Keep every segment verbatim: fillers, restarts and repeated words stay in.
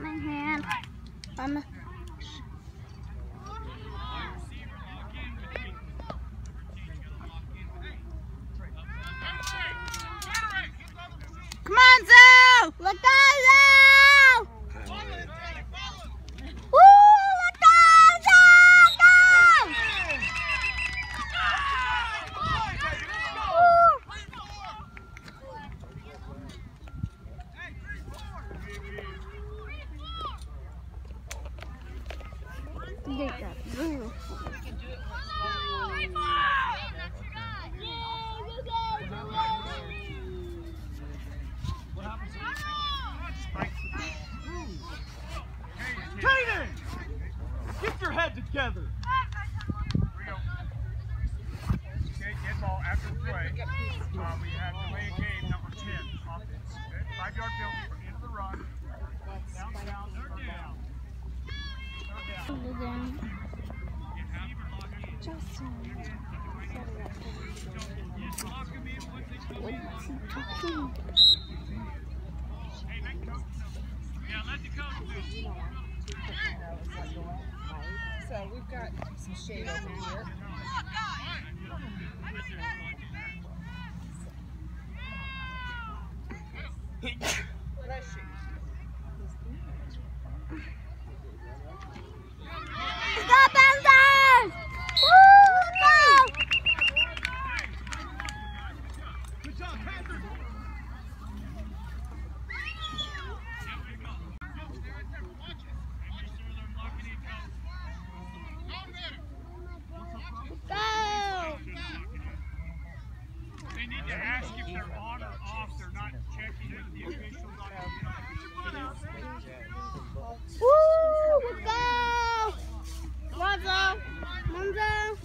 my hand. Um, Come on, Zoe! Let go, Zoe! Woo! Let go, Zoe! Go! They got blue. Kaden! Get your head together! Here we go. Okay, get ball after the play. Uh, we have delay a game number ten. Offense. Okay? Five yard penalty for end of the run. Down, down, third down. Third down. Justin. Yeah, let the coach do. So we've got some shade over here. Bless you. Go, Panthers! Woo! Go! Good job, Panthers! Go! They need to ask if they're on or off. They're not checking with the officials on the Woo! Let's go! Come on, Zoe. Come on, Zoe.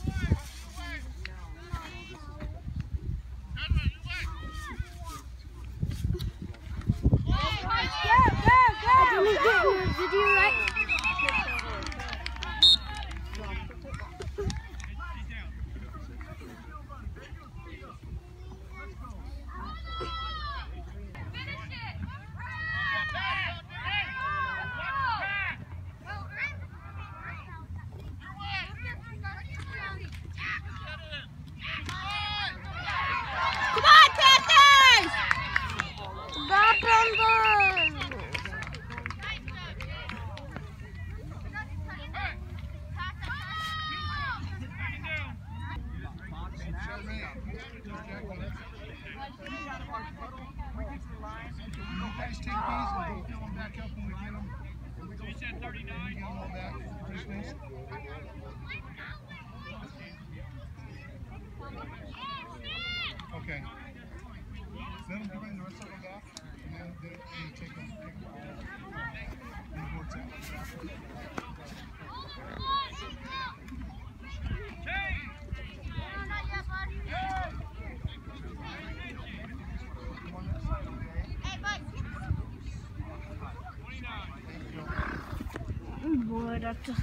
Go, go, go! I didn't get your video right. Come on, Panthers! Go, Panthers! Guys, take these and we'll fill them back up when we get them. You said thirty-nine. Get them all back. Okay. Let them bring the rest of them back, and then they, they take them. Take them all. And the board's out. Boy, that's a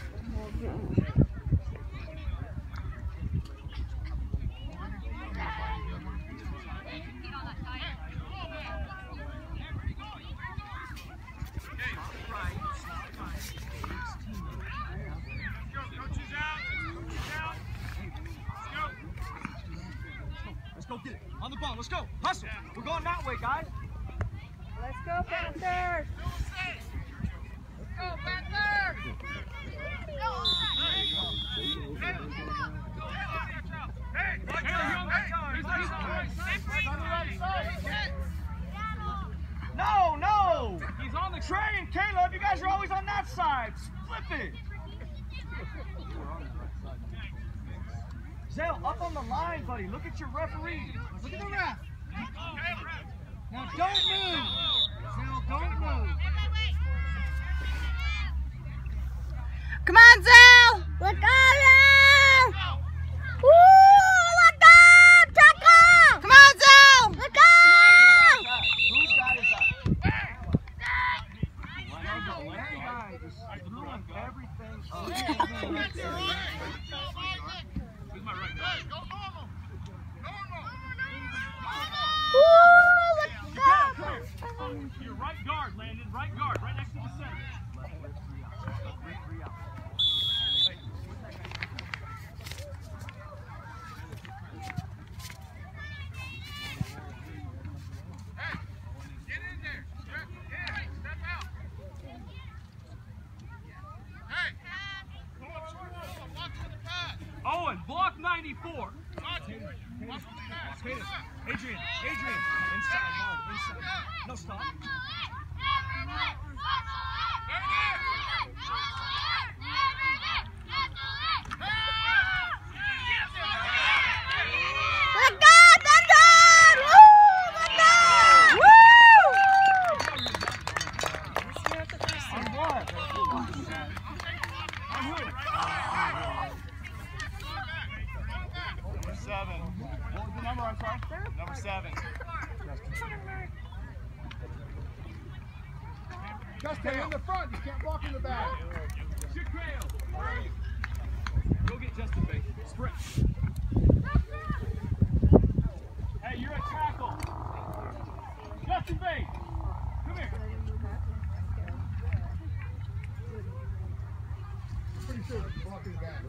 Let's go get it. On the ball. Let's go. Hustle. We're going that way, guys. Let's go, Panthers! Let's go, Panthers! Hey, right on that side. No, no. He's on the train. Caleb, you guys are always on that side. Flip it. Zale, up on the line, buddy. Look at your referee. Look at the ref. Now don't move. Zale, don't move. Come on, Zoe! Let go, Zoe! Woo! Let go! Tackle! Come on, Zoe! Let go! Whose guy is that? That guy just screwing everything up. He's my right guy. Woo! Let's go! Your right guard, Landon. Right guard. Right next to the center. going. Block ninety-four. Adrian, Adrian, inside, long, inside. No, stop. Let go, Thunder! Woo! Let go! Woo! On what? On who? Number seven. What was the number, I'm sorry? Number seven. Justin, in the front. You can't walk in the back. Go get Justin, babe. Sprint. Hey, you're a tackle. Justin, babe. Come here. Pretty sure it's walking the back.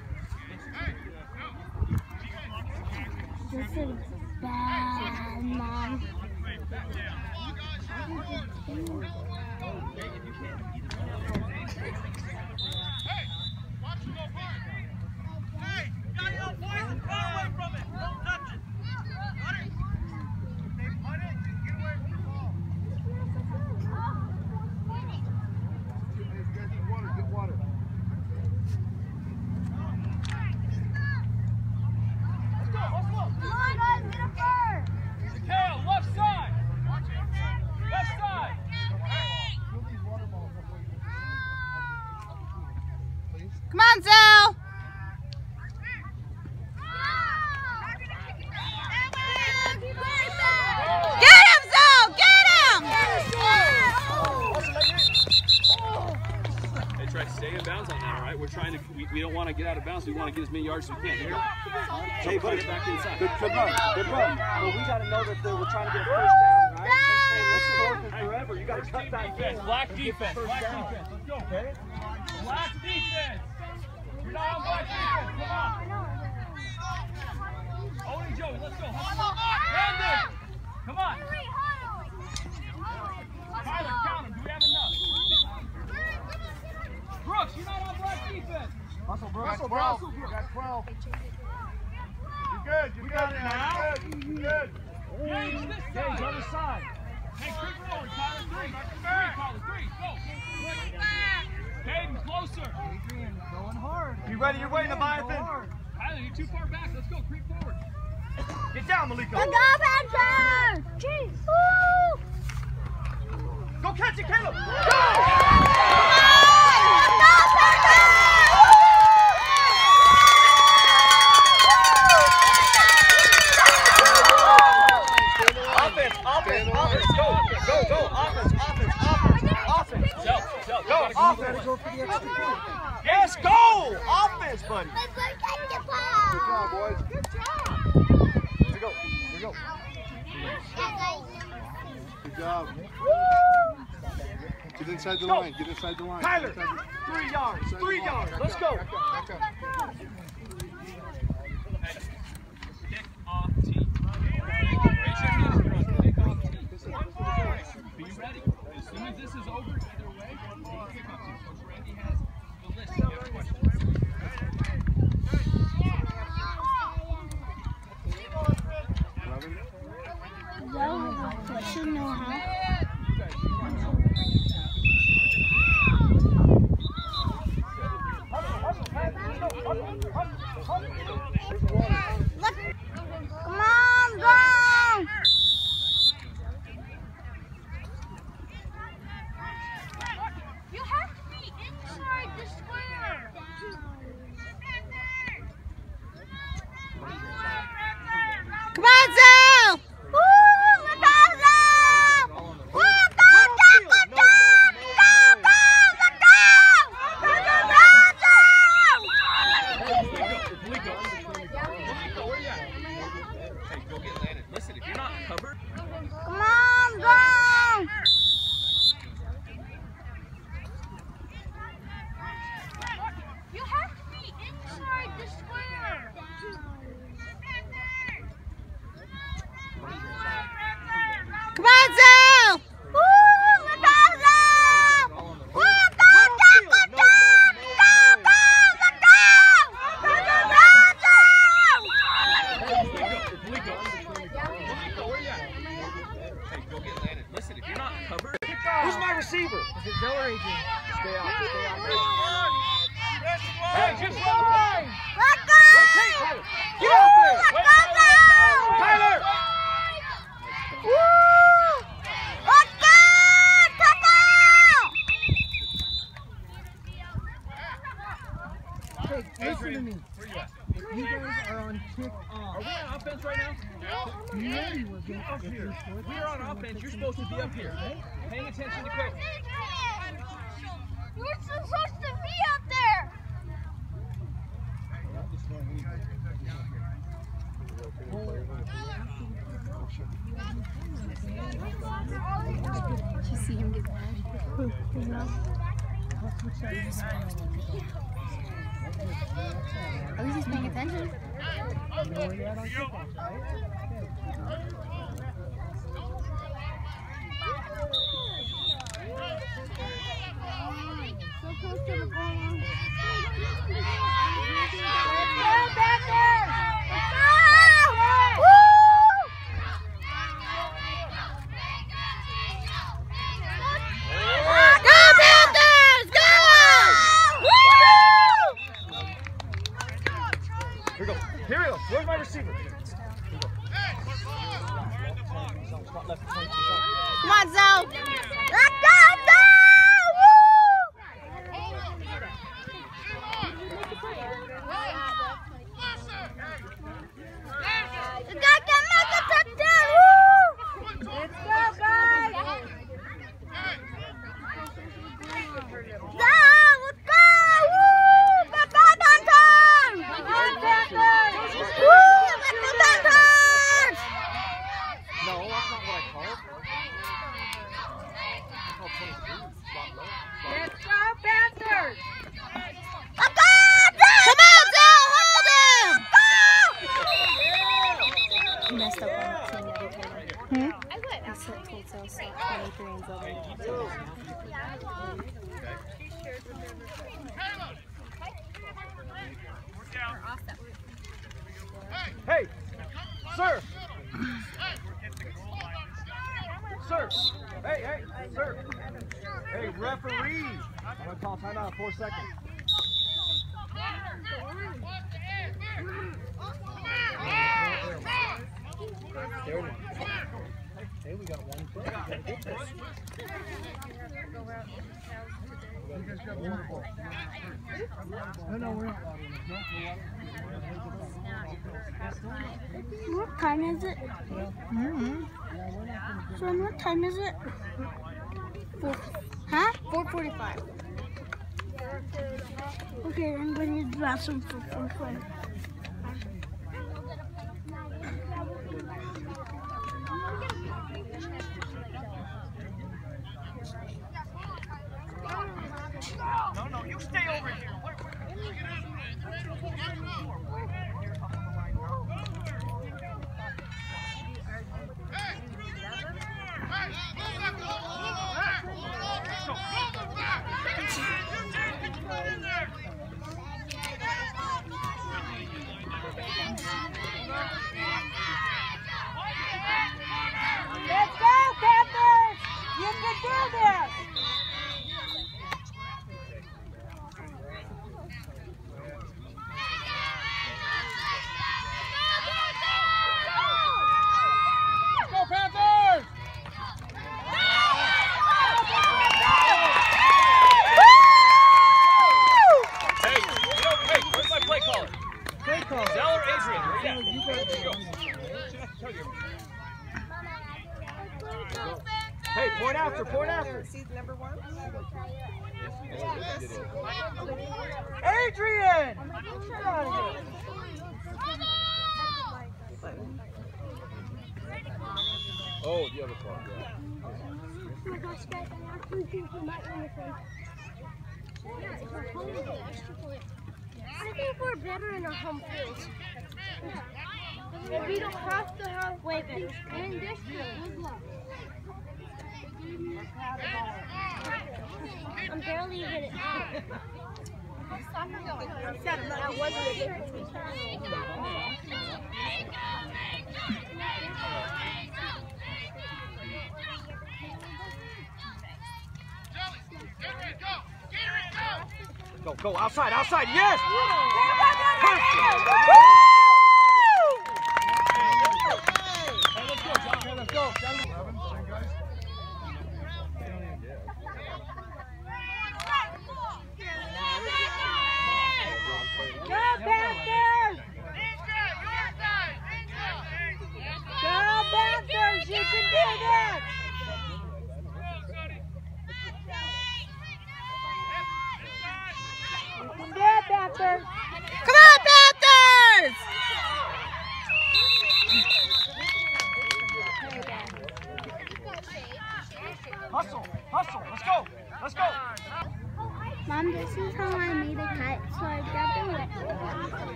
This is bad, Mom. Come on, Zell! Get him, Zell! Get him! Hey, try to stay in bounds on that, all right? We're trying to, we, we don't want to get out of bounds. We want to get as many yards as we can. Here you go. Hey, put it back inside. Good, good run, good run. Well, we got to know that we're trying to get a first down, right? This is working forever. You got to cut that defense. Black defense. Black defense. Let's go. Okay. Black defense. You're not on black defense. Come on. Owen and Joey, let's go. Brandon. Come on. Tyler, count him. Do we have enough? Brooks, you're not on black defense. Russell, Russell, Russell, you got twelve. You're good. You're good now. You're good. Gage, this side. other side. Hey, creep forward, Tyler. Three. Three, Tyler. Three. Go. Caden, closer. Adrian, going hard. You ready? You're waiting, Leviathan. Tyler, you're too far back. Let's go. Creep forward. Get down, Malika. Let go, Panthers! Jeez! Woo! Go catch it, Caleb. Go! Let go, Panthers! Offense, offense, offense. Go, go, go. Offense, offense, offense, offense. Self, self. Go, offense. Go for the extra point. Yes, go! Offense, buddy. Let's go get the ball! Good job, boys. Good job! Here we go. Here we go. Good job. Get inside the line. Get inside the line. Tyler, Inside the- three yards, inside the three line. yards. Back Let's up, go. back up, back up. Kick off team. Raise your hands, bro. Kick off team. Be ready. As soon as this is over, either way, kick off team. Coach Randy has the list. If you have questions. What you know how? Look. Come on, go! You have to be inside the square. Come on, Zell! Woo! Let go, Zell! Woo! Go, go, go, go! Go, go! Let go! Go, go, go, Where you at? Hey, go get Landon. Listen, if you're not covered, Come on, go! You have to be inside the square. Tyler. Get out there. Let's go, go! Tyler. Woo! Let's go! Come on! Hey, listen to me. Where you at? You guys are on kick off. Are we on offense right now? You know you were getting Up here. We are on offense. You're supposed to be up here. Paying attention to coach. You're supposed to be up there! Did you see him get mad? At least he's paying attention. So close to the ball. Let's go, Panthers! Let's go! Woo! Go, Panthers! Go! Woo! Here we go. Here we go. Where's my receiver? Come on, Zoe. Let's go, Zoe! Woo! The guy can make a touchdown! Woo! Let's go, guys! Zoe, let's go! Woo! Let's go, Panthers! Come on, Panthers! Woo! Let's go, Panthers! No, that's not what I called. I called twenty-three. Let's go, Panthers! Let's go, Zoe! Come on, Zoe! Hold him! He messed up on the team that he told him. Hmm? I said told Zell slot twenty-three and Zell didn't tell him. Hey, sir. Sir. Hey, hey, sir. Hey, referee. I'm going to call timeout in four seconds. There it is. Hey, we got one play. We gotta get this. You guys got one ball. No, no, we're not. What time is it? Mm-hmm. Son, what time is it? Four. Huh? four forty-five. Okay, I'm going to draw some for four forty-five. No, no, you stay over here. Where, Let's go, Panthers! You can do this! Go Panthers! Hey, you know, hey, where's my play caller? Play call. Zell or Adrian? Where you at? You guys Go. Tell you. Hey, point after, point after. Seat number one? Adrian! Get out of here. Oh, the other part, yeah. Oh my gosh, guys, I actually think we might win this one. I think we're better in our home field. And we don't have to have weapons in this field. I'm barely even it. That wasn't a difference. Go, go, outside, outside, yes! Perfect! Woo!